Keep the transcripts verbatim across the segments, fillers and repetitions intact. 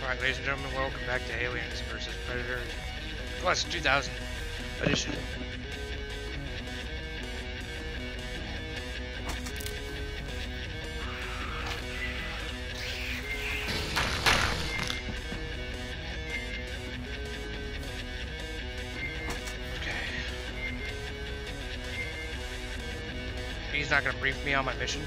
Alright, ladies and gentlemen, welcome back to Aliens versus Predators Plus two thousand edition. Okay. He's not gonna brief me on my mission.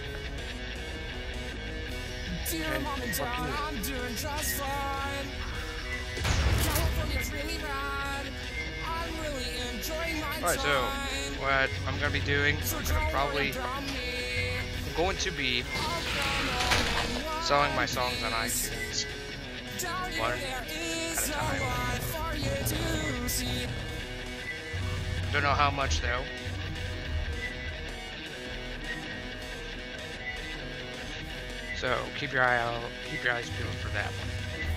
Dear Okay, Mom and fuck Dad, you. I'm doing just fine. California's really rad. I'm really enjoying my Alright, so time. what I'm gonna be doing, So I'm don't gonna worry probably, about me. I'm going to be I'll come on and selling my ride songs on this. iTunes. Down here One there is at a a time. lot for you to see. Don't know how much though. So keep your eye out, keep your eyes peeled for that one.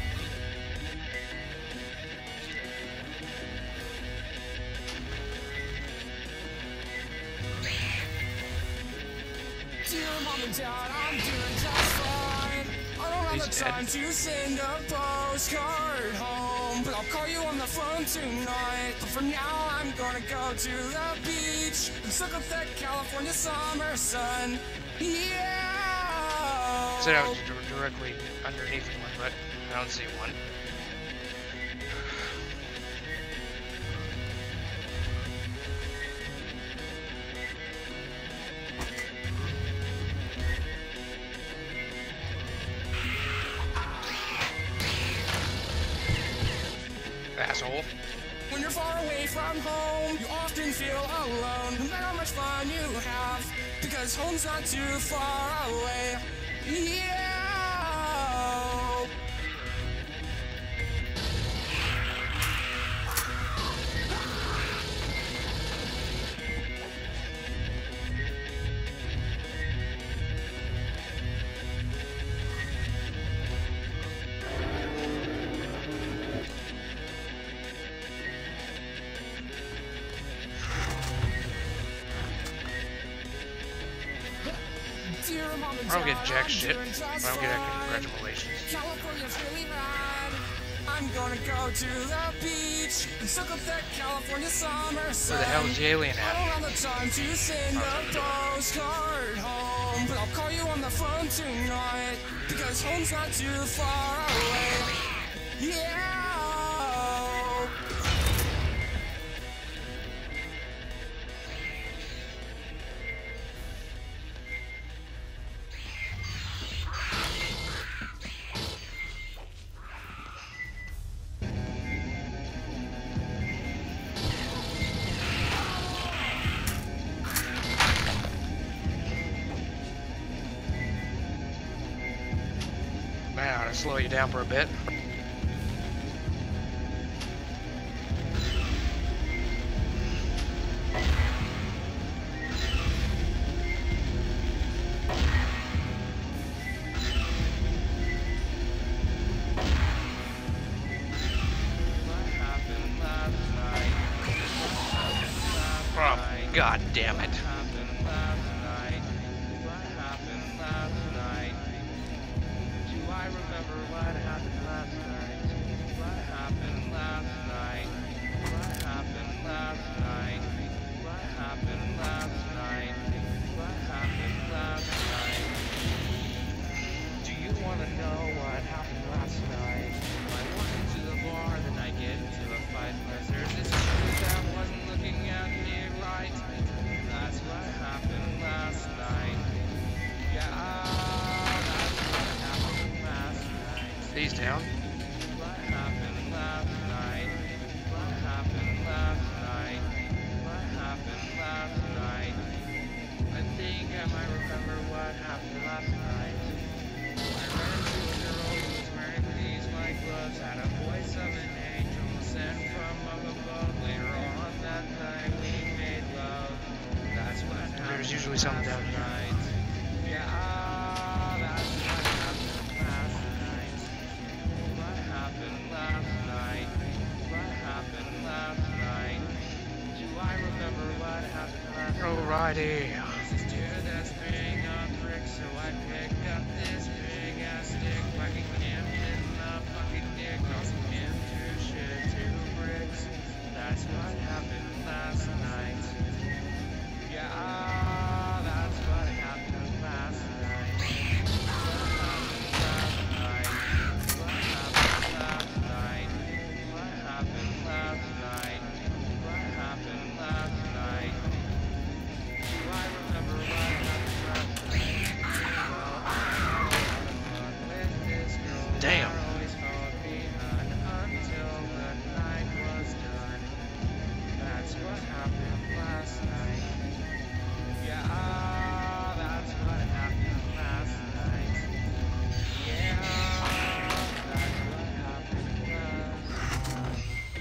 Dear Mom and Dad, I'm doing just fine. I don't have He's the dead. time to send a postcard home, but I'll call you on the phone tonight. But for now, I'm gonna go to the beach and soak up that California summer sun. Yeah. Said I was dir- directly underneath one, but I don't see one. Asshole. When you're far away from home, you often feel alone, no matter how much fun you have, because home's not too far away. Yeah. Dear Mom and I don't get Dad, jack I'm shit. doing just I don't get that fine. congratulations. California's really rad. I'm gonna go to the beach and soak up that California summer sun. Where the hell is the alien I at? don't have the time to send a postcard home, but I'll call you on the phone tonight, because home's not too far away. Yeah. Man, I ought to slow you down for a bit. Oh, God damn it. Do you want to know what happened last night? I walked into the bar, then I get into a fight. Cause there's this dude that wasn't looking at me right. That's what happened last night. Yeah, that's what happened last night. He's down. What happened last night? What happened last night? What happened last night? I think I might remember what happened last night. I ran into a girl who was wearing these white gloves, had a voice of an angel sent from up above. Later on that night we made love. That's what happened. There's usually something down here. Night. Yeah, that's what happened last night. What happened last night? What happened last night? Do I remember what happened last night? Alrighty. This is dude that's big on bricks, so I pick up this big ass stick, whacking him in the fucking Damn. car always followed behind until the night was done. That's what happened last night. Yeah, that's what happened last night. Yeah, that's what happened last night.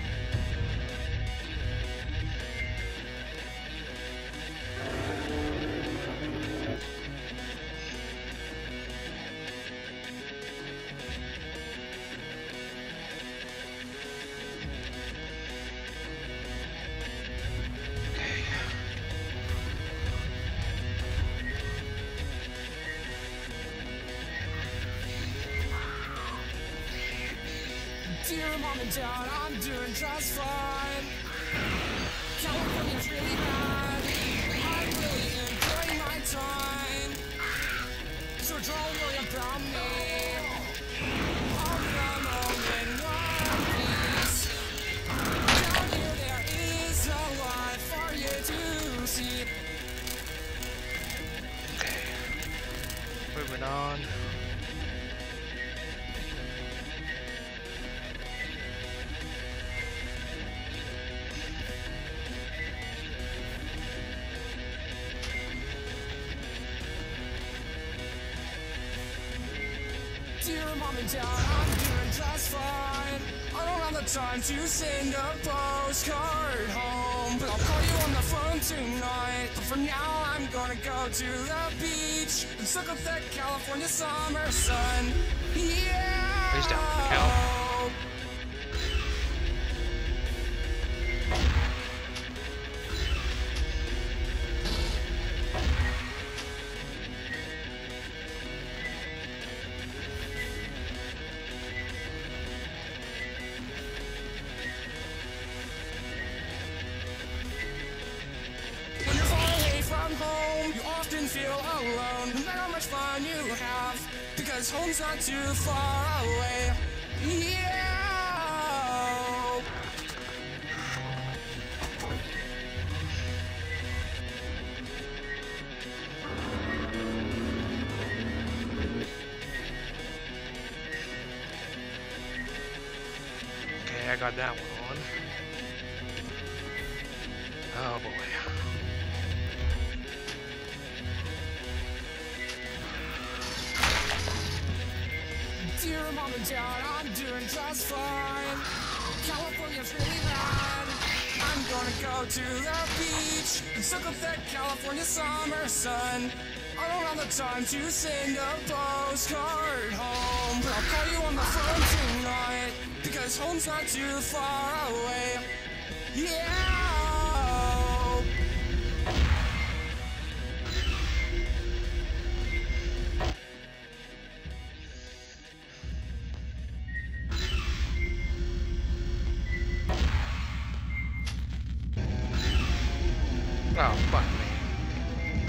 Dear mom and dad, I'm doing just fine. California's really bad. I'm really enjoying my time. So don't worry about me. I'll come home in one piece. Down here there is a lot for you to see. Okay. Moving on. Dear mom and dad, I'm doing just fine. I don't have the time to send a postcard home, but I'll call you on the phone tonight. But for now, I'm gonna go to the beach and soak up that California summer sun. Yeah. Please don't, Cal. When you're far away from home, you often feel alone, no matter how much fun you have, because home's not too far away. Yeah. Okay, I got that one on. Oh boy. Dear mom and dad, I'm doing just fine. California's really bad. I'm gonna go to the beach and soak up that California summer sun. I don't have the time to send a postcard home, but I'll call you on the phone tonight, because home's not too far away. Yeah. Oh, fuck me.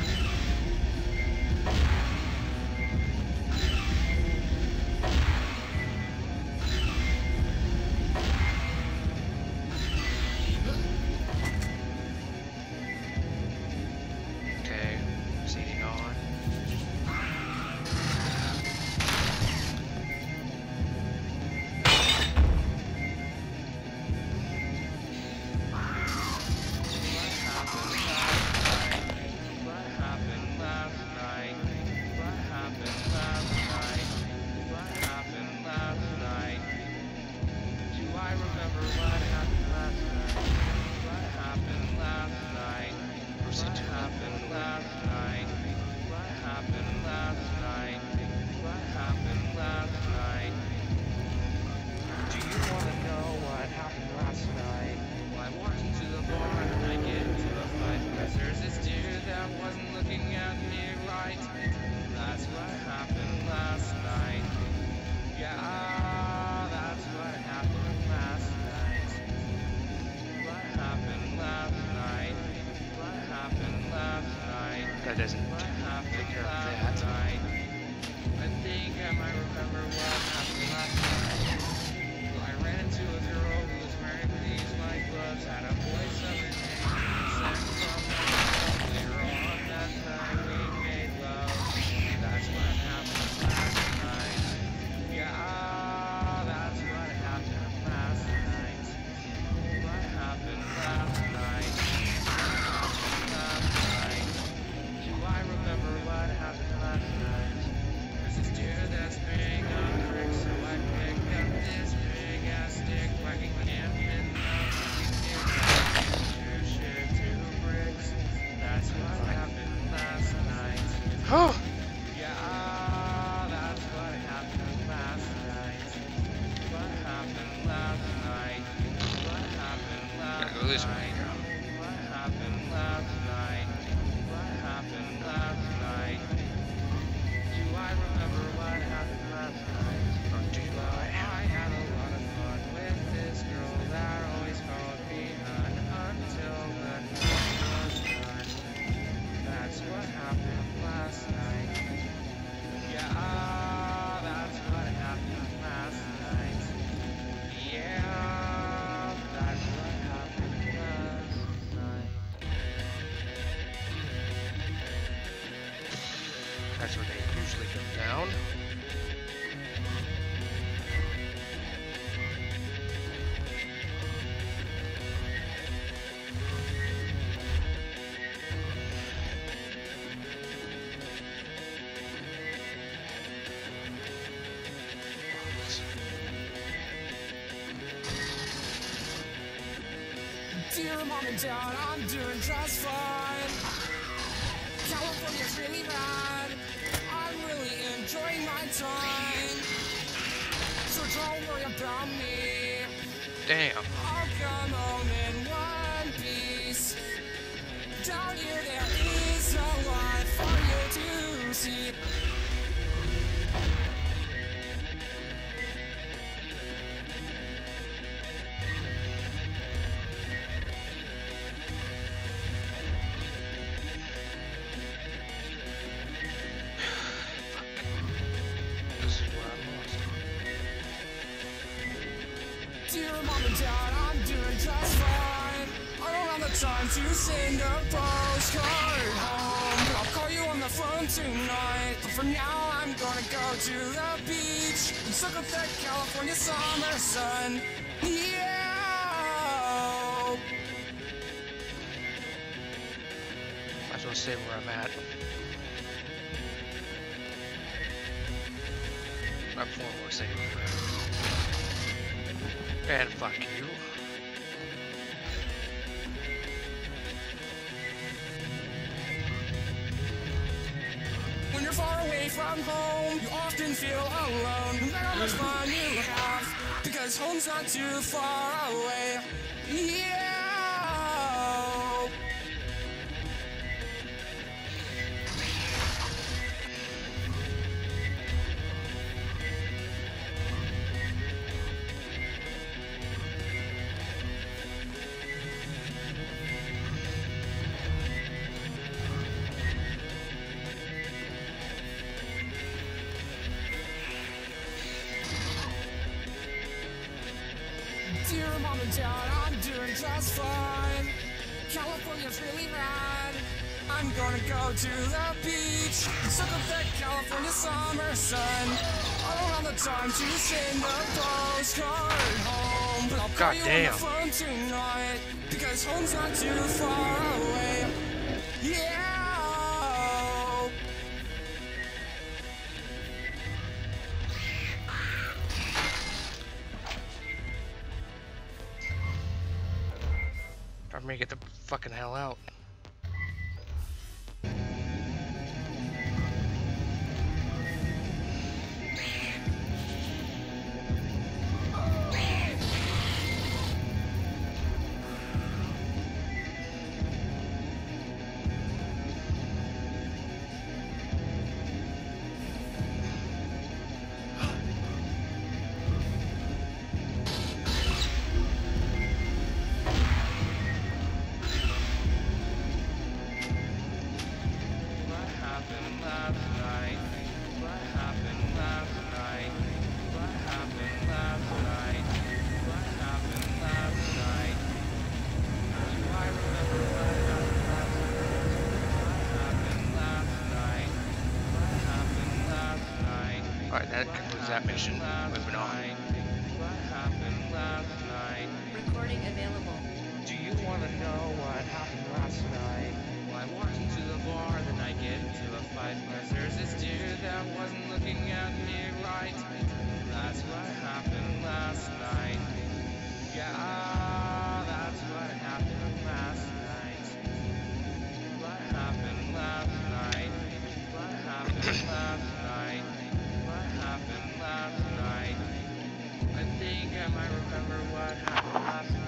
this way. night? What happened last night? What happened last night? Do I remember what happened last night? Or do Well, I? I had a lot of fun with this girl that always called me hun until the night was done. That's what happened last night. Yeah, that's what happened last night. Yeah, that's what happened last night. That's where they usually go down. Dear Mom and Dad, I'm doing just fine. California's really rad. I'm really enjoying my time. So don't worry about me. Damn. I'll come home in one piece. Down here there is no life for you to see. This is where I'm lost. Dear Mom and Dad, I'm doing just fine. I don't have the time to send a postcard home, but I'll call you on the phone tonight. But for now, I'm gonna go to the beach and soak up that California summer sun. Yeah. Might as well say where I'm at. Right before we're saying where I'm at. And fuck you. When you're far away from home, you often feel alone. No matter how much fun you have, because home's not too far away. Yeah. Dear Mom and Dad, I'm doing just fine. California's really rad. I'm gonna go to the beach and soak up that California summer sun. I don't have the time to send a postcard home, but I'll call God you damn. on the phone tonight, because home's not too far away. Yeah. Time for me to get the fucking hell out. What happened last night? What happened last night? What happened last night? What happened last night? Do I remember what happened last night? What happened last night? What happened last night? Alright, that concludes that mission. Moving on. What happened last night? Recording available. Do you want to know what happened last night? Well, I walked into the bar, then I get into a fight, cause there's this dude that wasn't looking at me right. That's what happened last night. Yeah, that's what happened last night. What happened last night? What happened last night? What happened last night? I think I might remember what happened last night.